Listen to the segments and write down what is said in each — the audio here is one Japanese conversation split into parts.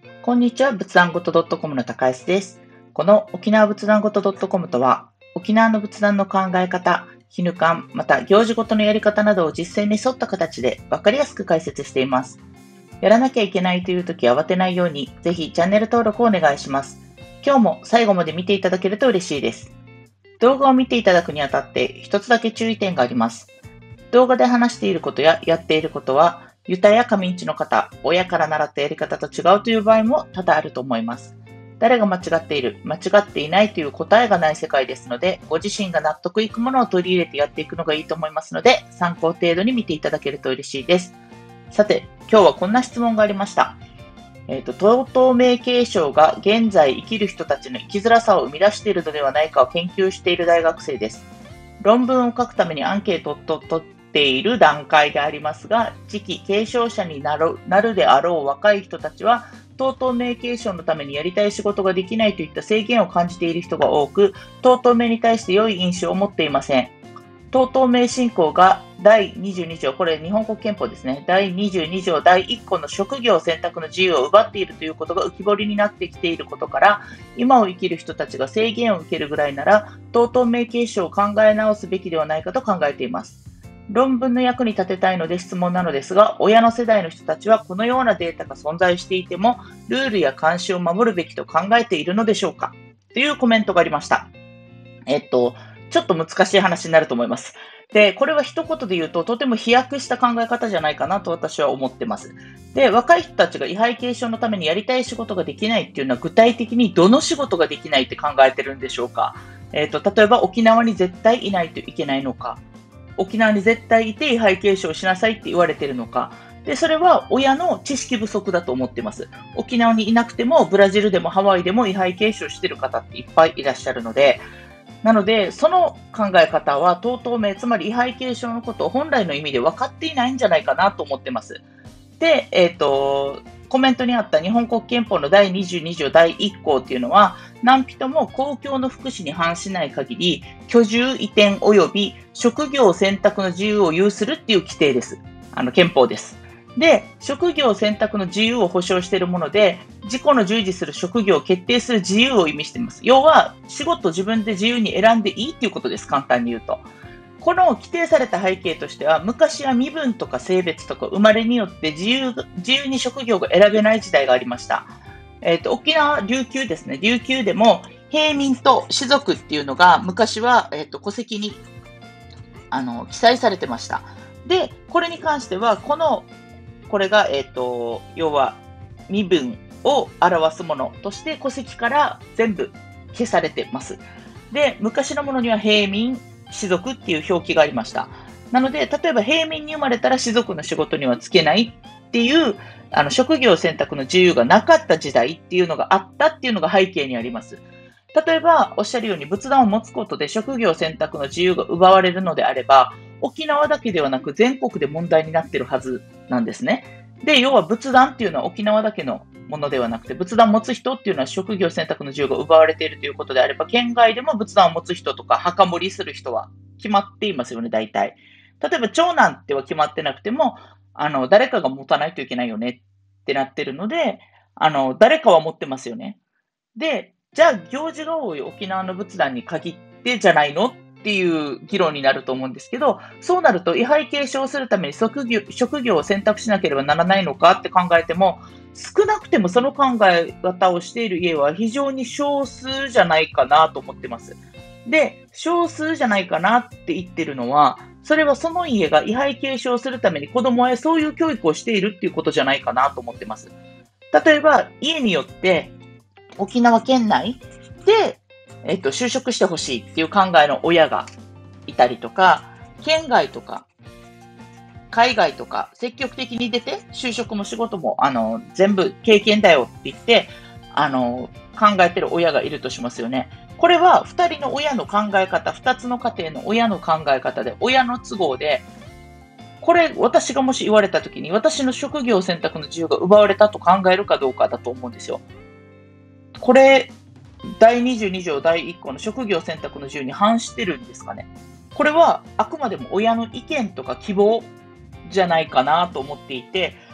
こんにちは、仏壇ごと .com の高安です。この沖縄仏壇ごと .com とは、沖縄の仏壇の考え方、絹感、また行事ごとのやり方などを実践に沿った形で分かりやすく解説しています。やらなきゃいけないというとき慌てないように、ぜひチャンネル登録をお願いします。今日も最後まで見ていただけると嬉しいです。動画を見ていただくにあたって一つだけ注意点があります。動画で話していることややっていることは、ユタや上んちの方、親から習ったやり方と違うという場合も多々あると思います。誰が間違っている、間違っていないという答えがない世界ですので、ご自身が納得いくものを取り入れてやっていくのがいいと思いますので、参考程度に見ていただけると嬉しいです。さて、今日はこんな質問がありました。東東名継承が現在生きる人たちの生きづらさを生み出しているのではないかを研究している大学生です。論文を書くためにアンケートを取っている段階でありますが、次期継承者になるであろう若い人たちは、東東名継承のためにやりたい仕事ができないといった制限を感じている人が多く、東東名に対して良い印象を持っていません。東東名信仰が第22条、これ日本国憲法ですね。第22条第1項の職業選択の自由を奪っているということが浮き彫りになってきていることから、今を生きる人たちが制限を受けるぐらいなら、東東名継承を考え直すべきではないかと考えています。論文の役に立てたいので質問なのですが、親の世代の人たちはこのようなデータが存在していても、ルールや監視を守るべきと考えているのでしょうかというコメントがありました。ちょっと難しい話になると思います。で、これは一言で言うと、とても飛躍した考え方じゃないかなと私は思ってます。で、若い人たちが位牌継承のためにやりたい仕事ができないっていうのは、具体的にどの仕事ができないって考えてるんでしょうか。例えば沖縄に絶対いないといけないのか、沖縄に絶対いて位牌継承しなさいって言われているのか。で、それは親の知識不足だと思っています。沖縄にいなくても、ブラジルでもハワイでも位牌継承している方っていっぱいいらっしゃるので、なので、その考え方は、東東名、つまり位牌継承のことを本来の意味で分かっていないんじゃないかなと思ってます。で、コメントにあった日本国憲法の第22条第1項っていうのは、何人も公共の福祉に反しない限り、居住移転及び職業選択の自由を有するっていう規定です。憲法です。で、職業選択の自由を保障しているもので、自己の従事する職業を決定する自由を意味しています。要は、仕事を自分で自由に選んでいいということです。簡単に言うと。この規定された背景としては、昔は身分とか性別とか生まれによって自由に職業が選べない時代がありました。沖縄、琉球ですね。琉球でも、平民と士族っていうのが昔は、戸籍に記載されてました。で、これに関しては、これが、要は身分を表すものとして戸籍から全部消されてます。で、昔のものには平民、士族っていう表記がありました。なので、例えば平民に生まれたら士族の仕事には就けないっていう職業選択の自由がなかった時代っていうのがあったっていうのが背景にあります。例えば、おっしゃるように仏壇を持つことで職業選択の自由が奪われるのであれば、沖縄だけではなく全国で問題になっているはずなんですね。で、要は仏壇っていうのは沖縄だけのものではなくて、仏壇を持つ人っていうのは職業選択の自由が奪われているということであれば、県外でも仏壇を持つ人とか墓守りする人は決まっていますよね、大体。例えば長男っては決まってなくても、誰かが持たないといけないよねってなってるので、誰かは持ってますよね。で、じゃあ行事が多い沖縄の仏壇に限ってじゃないのっていう議論になると思うんですけど、そうなると位牌継承するために職業を選択しなければならないのかって考えても、少なくてもその考え方をしている家は非常に少数じゃないかなと思ってます。で、少数じゃないかなって言ってるのは、それはその家が位牌継承するために子供へそういう教育をしているっていうことじゃないかなと思ってます。例えば、家によって沖縄県内で、就職してほしいっていう考えの親がいたりとか、県外とか海外とか積極的に出て、就職も仕事も全部経験だよって言って考えてる親がいるとしますよね。これは2人の親の考え方、2つの家庭の親の考え方で、親の都合で、これ私がもし言われた時に私の職業選択の自由が奪われたと考えるかどうかだと思うんですよ。これ、第22条第1項の職業選択の自由に反してるんですかね。これはあくまでも親の意見とか希望じゃないかなと思っていて、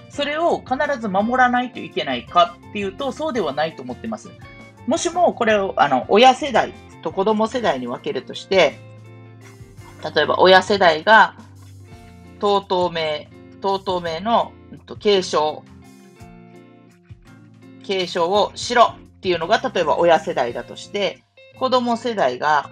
それを必ず守らないといけないかっていうと、そうではないと思ってます。もしもこれを親世代と子供世代に分けるとして、例えば親世代がトートー名の継承をしろっていうのが例えば親世代だとして、子供世代が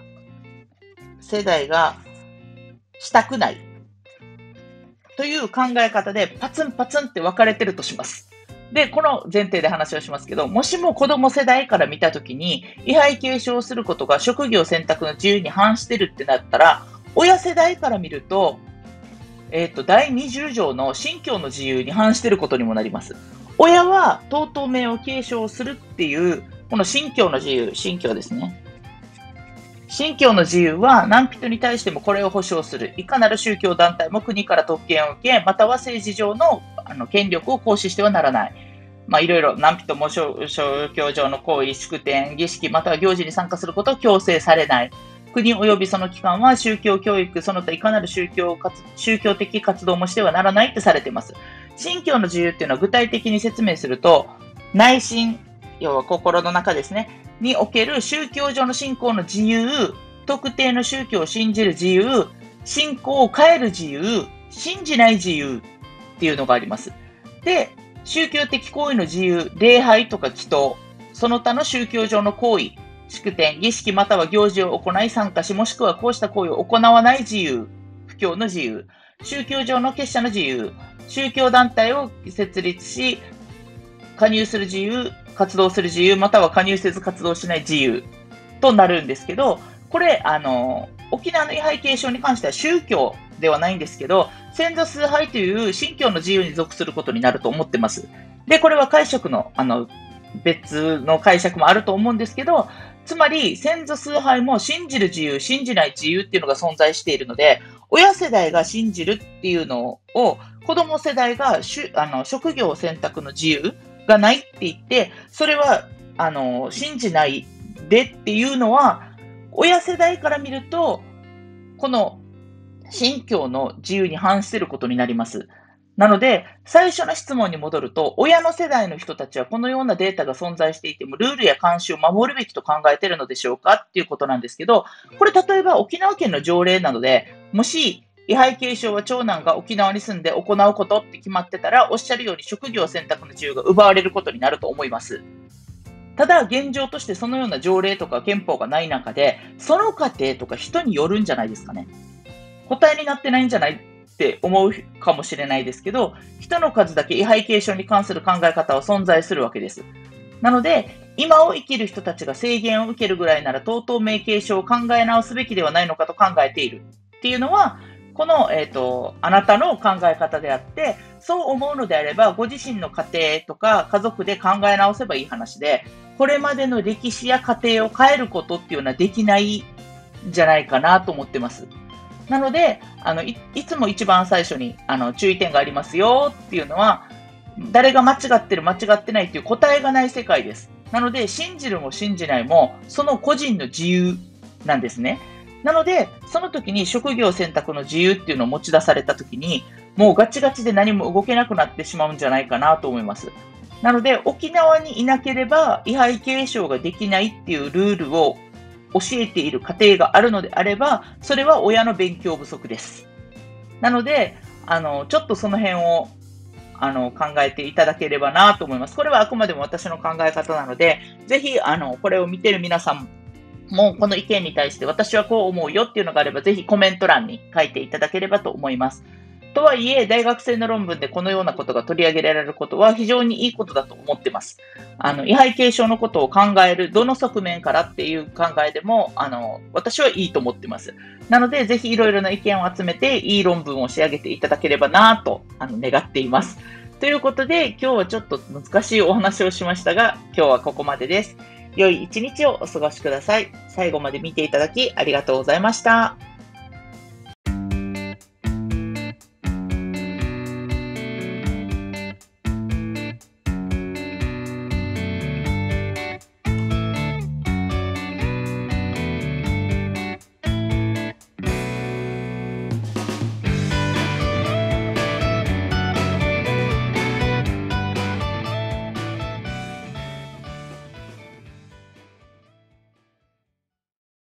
したくないという考え方でパツンパツンって分かれてるとします。で、この前提で話をしますけど、もしも子供世代から見たときに、位牌継承することが職業選択の自由に反してるってなったら、親世代から見ると、第20条の信教の自由に反してることにもなります。親はトートー名を継承するっていう、この信教の自由、信教ですね。信教の自由は何人に対してもこれを保障する。いかなる宗教団体も国から特権を受け、または政治上の権力を行使してはならない。いろいろ何人も宗教上の行為、祝典、儀式、または行事に参加することを強制されない。国及びその機関は宗教教育、その他いかなる宗教的活動もしてはならないってされています。信教の自由っていうのは具体的に説明すると、内心、要は心の中ですね、における宗教上の信仰の自由、特定の宗教を信じる自由、信仰を変える自由、信じない自由っていうのがあります。で、宗教的行為の自由、礼拝とか祈祷、その他の宗教上の行為、祝典、儀式または行事を行い参加し、もしくはこうした行為を行わない自由、布教の自由、宗教上の結社の自由、宗教団体を設立し、加入する自由、活動する自由、または加入せず活動しない自由となるんですけど、これ、沖縄の位牌継承に関しては宗教ではないんですけど、先祖崇拝という信教の自由に属することになると思ってます。で、これは解釈の、別の解釈もあると思うんですけど、つまり先祖崇拝も信じる自由、信じない自由っていうのが存在しているので、親世代が信じるっていうのを、子供世代が職業選択の自由がないって言って、それは信じないでっていうのは、親世代から見ると、この信教の自由に反していることになります。なので、最初の質問に戻ると、親の世代の人たちはこのようなデータが存在していても、ルールや慣習を守るべきと考えているのでしょうかっていうことなんですけど、これ例えば沖縄県の条例なので、もし位牌継承は長男が沖縄に住んで行うことって決まってたら、おっしゃるように職業選択の自由が奪われることになると思います。ただ、現状としてそのような条例とか憲法がない中で、その過程とか人によるんじゃないですかね。答えになってないんじゃないって思うかもしれないですけど、人の数だけ位牌継承に関する考え方は存在するわけです。なので、今を生きる人たちが制限を受けるぐらいなら、トートー名継承を考え直すべきではないのかと考えているっていうのは、この、あなたの考え方であって、そう思うのであれば、ご自身の家庭とか家族で考え直せばいい話で、これまでの歴史や家庭を変えることっていうのはできないんじゃないかなと思ってます。なので、いつも一番最初に注意点がありますよっていうのは、誰が間違ってる間違ってないっていう答えがない世界です。なので、信じるも信じないも、その個人の自由なんですね。なので、その時に職業選択の自由っていうのを持ち出された時に、もうガチガチで何も動けなくなってしまうんじゃないかなと思います。なので、沖縄にいなければ位牌継承ができないっていうルールを教えている家庭があるのであれば、それは親の勉強不足です。なので、ちょっとその辺を考えていただければなと思います。これはあくまでも私の考え方なので、ぜひこれを見ている皆さんもこの意見に対して私はこう思うよっていうのがあれば、ぜひコメント欄に書いていただければと思います。とはいえ、大学生の論文でこのようなことが取り上げられることは非常にいいことだと思ってます。位牌継承のことを考える、どの側面からっていう考えでも、私はいいと思ってます。なので、ぜひいろいろな意見を集めて、いい論文を仕上げていただければなと、願っています。ということで、今日はちょっと難しいお話をしましたが、今日はここまでです。良い一日をお過ごしください。最後まで見ていただきありがとうございました。